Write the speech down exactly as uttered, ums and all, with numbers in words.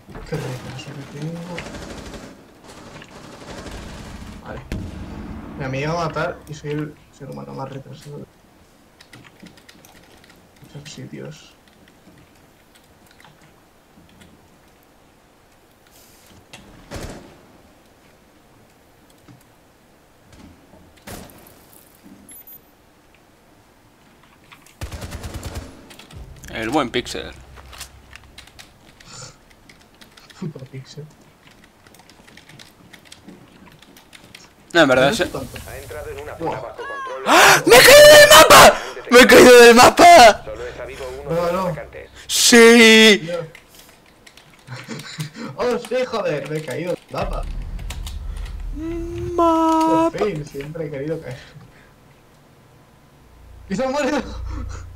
Qué retraso que tengo. Vale. Mira, me iba a matar y soy el ser humano más retrasado de muchos sitios. El buen Pixel. Puto pixel. No, en verdad No es... sé tanto. Ha entrado en una Buah. zona bajo control. ¡Ah! ¡Me he caído del mapa! ¡Me he caído del mapa! Solo he sabido uno No, de los no. atacantes. ¡Sí! Tío. ¡Oh, sí, joder! Me he caído del mapa. Por Mapa. fin, siempre he querido caer. ¡Y se ha muerto!